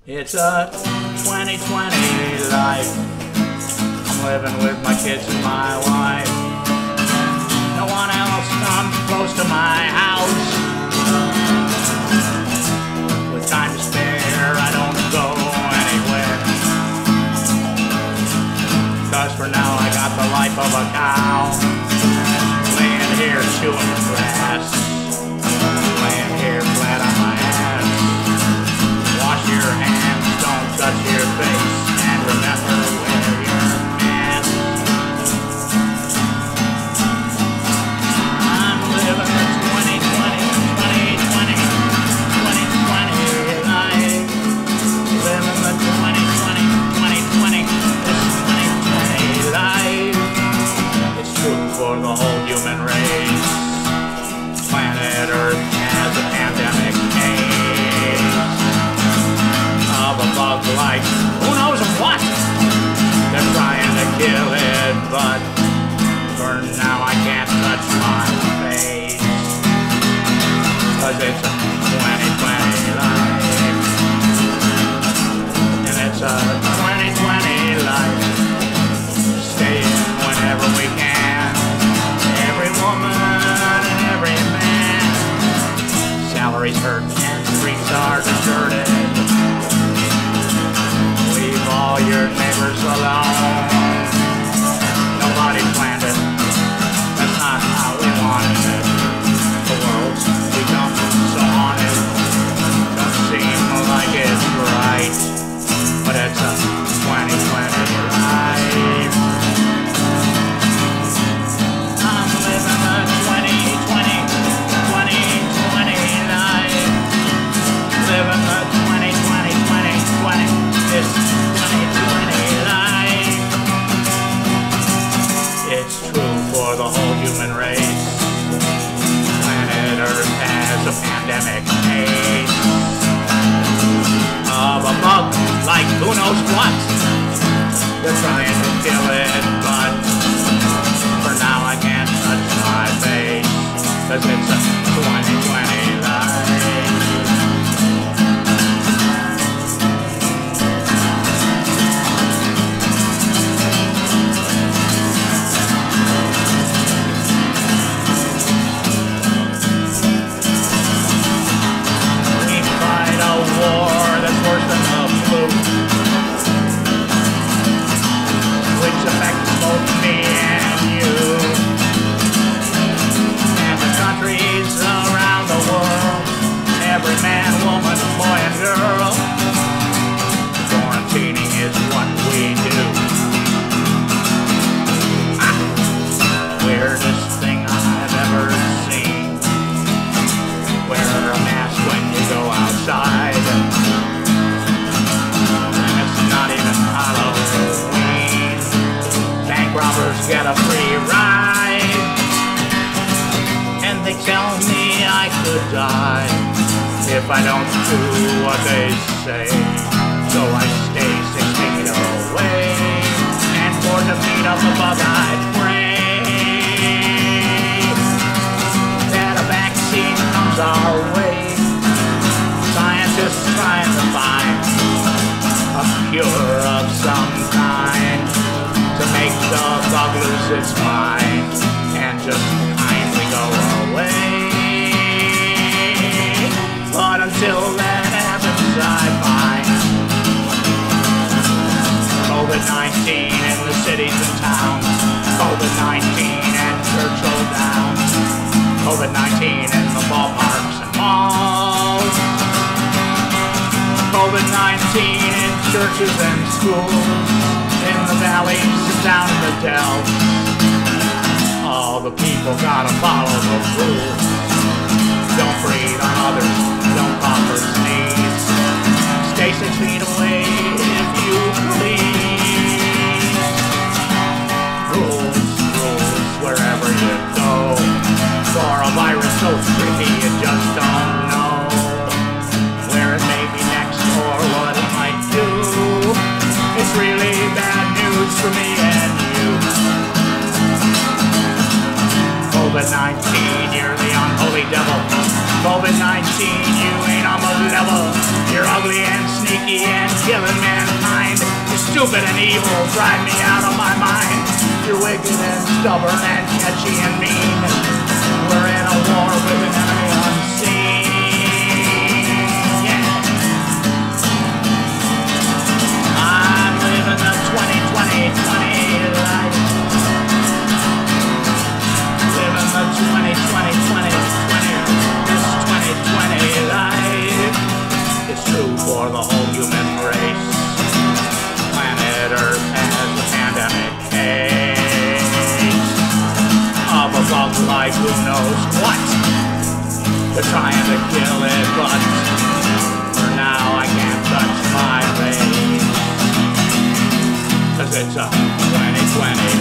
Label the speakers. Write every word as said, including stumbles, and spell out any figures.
Speaker 1: It's a twenty twenty life. I'm living with my kids and my wife. No one else comes close to my house. With time to spare, I don't go anywhere. Cause for now I got the life of a cow. Laying here chewing the grass. Laying here flat on my ass. Wash your hands, don't touch your face, and remember, wear your mask. I'm living the twenty twenty, twenty twenty, twenty twenty life. Living the twenty twenty, twenty twenty, this twenty twenty life. It's true for the whole human race. Planet Earth has a pandemic case of a bug like who knows what. They're trying to kill it, but for now I can't touch my face. Cause it's a twenty twenty life. And it's a twenty twenty life. Stay in whenever we can. Every woman and every man. Salaries hurt and streets are deserted. Leave all your neighbors alone. Nobody planned it. That's not how we wanted it. The world's become so haunted. Doesn't seem like it's right, but it's a twenty twenty life. I'm living the twenty twenty, twenty twenty life. Living the twenty twenty, twenty twenty, this twenty twenty life. It's true for the whole human race. Planet Earth has a pandemic case of a bug like who knows what. They're trying to kill it, but for now I can't touch my face. Cause it's a twenty twenty life. Every man, woman, boy and girl. Quarantining is what we do. Ah, weirdest thing I've ever seen. Wear a mask when you go outside. And it's not even Halloween. Bank robbers get a free ride. And they tell me I could die if I don't do what they say. So I stay six feet away, and for the feet of the bug I pray that a vaccine comes our way. Scientists trying to find a cure of some kind to make the bug lose its mind and just kindly go away. But until that happens, I find COVID nineteen in the cities and towns, COVID nineteen at Churchill Downs, COVID nineteen in the ballparks and malls, COVID nineteen in churches and schools, in the valleys and down in the dells. All the people gotta follow the rules. Don't breathe on others, don't cough or sneeze. Stay six feet away if you please. Rules, rules, wherever you go. For a virus so tricky you just don't know where it may be next or what it might do. It's really bad news for me and you. COVID nineteen, you're the unholy devil. COVID nineteen, you ain't on the level. You're ugly and sneaky anarchy and killing mankind. You're stupid and evil, drive me out of my mind. You're wicked and stubborn and catchy and mean. We're in a war with an enemy unseen. Yeah. I'm living the twenty twenty twenty life. Living the twenty twenty twenty twenty. This twenty twenty life. It's true for the whole human race. Planet Earth has a pandemic case of a bug like who knows what. They're trying to kill it, but for now I can't touch my face, 'cause it's a twenty twenty